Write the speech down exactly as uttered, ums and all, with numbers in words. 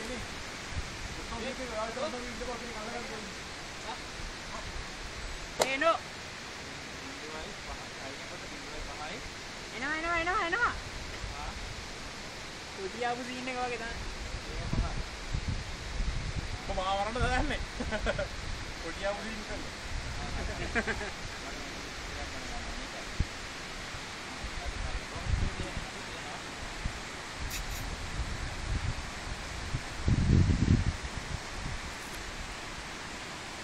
එනෝ එනවා එනවා එනවා එනවා කුටියාපු සීන් එක වගේ තමයි කොහොම ආවරණද දන්නේ කුටියාපු සීන් එක